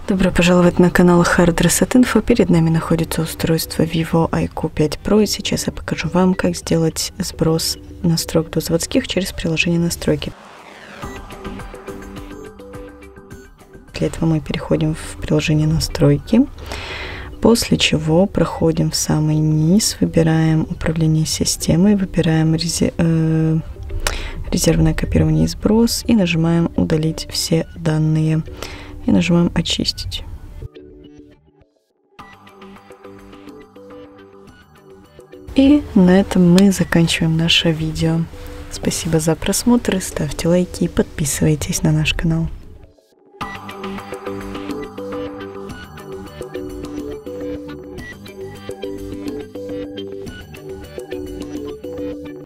Добро пожаловать на канал Hard Reset Info. Перед нами находится устройство Vivo iQOO 5 Pro. И сейчас я покажу вам, как сделать сброс настроек до заводских через приложение настройки. Для этого мы переходим в приложение настройки, после чего проходим в самый низ, выбираем управление системой, выбираем резервное копирование и сброс и нажимаем удалить все данные. И нажимаем «Очистить». И на этом мы заканчиваем наше видео. Спасибо за просмотр, ставьте лайки и подписывайтесь на наш канал.